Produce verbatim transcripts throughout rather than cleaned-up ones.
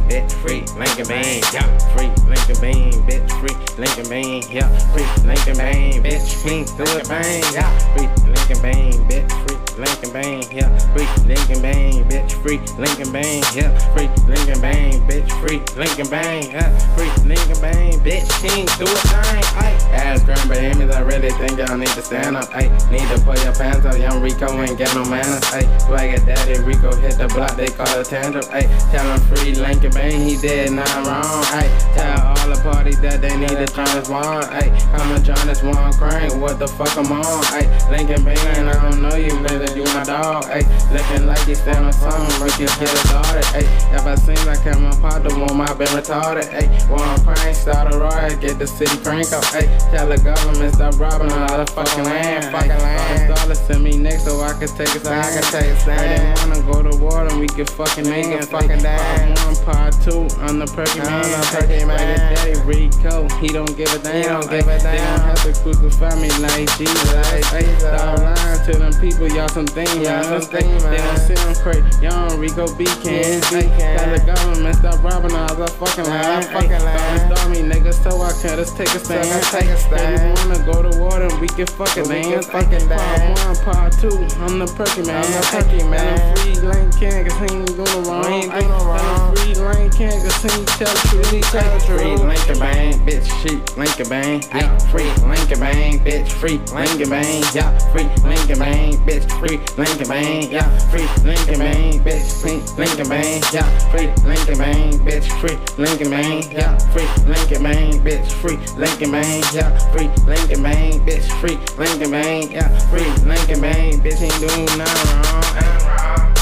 bitch, free Lincoln Bain, yeah, free Lincoln Bain, bitch, free Lincoln Bain, yeah, free Lincoln Bain, bitch, king through the bang, yeah, free Lincoln Bain, bitch, free Lincoln Bain, yeah, free Lincoln Bain, bitch, free Lincoln Bain, yeah, free Lincoln Bain, bitch, free Lincoln Bain, yeah, free Lincoln Bain, bitch, king through a thing, ayy. Ass grand behemoths, I really think y'all need to stand up, ayy. Need to put your pants up, young Rico ain't got no manners, ayy. Swag at daddy, Rico hit the block, they call it tantrum, ayy. Tell him free Lincoln Bain, he did nothing wrong, ayy. Tell all the parties that they need to join this one, ayy. Come and join this one crank, what the fuck I'm on, ayy. Lincoln Bain, I don't know you, nigga, you my dog, ayy. Looking like you stand on something, make you get it started, ayy. If I seem like I'm a pot, the one my been retarded, ayy. One crank, start a riot, get the city crank up, ayy. Tell the government stop robbing all the fucking land, fucking land. Dollars send me next so I can take a stand, I can take a stand. I didn't wanna go to war and we can fucking make it, fucking dance. Part one, part two, I'm the perky man, I'm the perky man. Daddy Rico, he don't give a damn, he don't give a damn. They don't have to crucify me like Jesus, ayy. Stop lying to them people, y'all some things, y'all some things. They don't see them crazy, young Rico B can. Tell the government stop robbing all the fucking land, fucking land. Don't start me niggas so I can just take a stand, take a stand. If you wanna go to war then we can fucking dance, fucking dance. Part one, part two, I'm the perky man, I'm the perky man. I'm free Lincoln cause he ain't doing no wrong, ain't doing no wrong. Free Lincoln cause he tell the truth, he tell the truth. Free Lincoln Bain, bitch, shit, Lincoln Bain, yeah. Free Lincoln Bain, bitch, free Lincoln Bain, yeah. Free Lincoln Bain, bitch, free Lincoln Bain, yeah. Free Lincoln Bain, bitch, free Lincoln Bain, yeah. Free Lincoln Bain, bitch, free Lincoln Bain, yeah. Free Lincoln Bain, bitch, free Lincoln Bain, yeah. Free Lincoln Bain, bitch, free Lincoln Bain, yeah. Free Lincoln Bain, bitch, ain't doing nothing wrong, ain't wrong.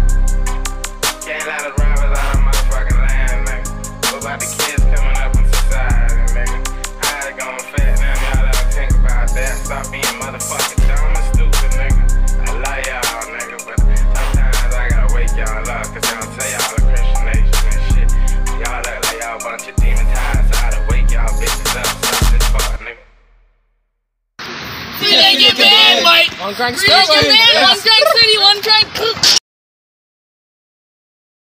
Can't let us robbers out of motherfucking land, nigga. What about the kids coming up in society, nigga? How it gon' fit them? Y'all ever think about that? Stop being motherfucking dumb and stupid, nigga. I love y'all, nigga, but sometimes I gotta wake y'all up, cause y'all say y'all a Christian nation and shit. Y'all look like y'all a bunch of demonized, so I gotta wake y'all bitches up. Stop this fuck, nigga. Free Lincoln Bain, Mike! One crank, one crank city, one crank.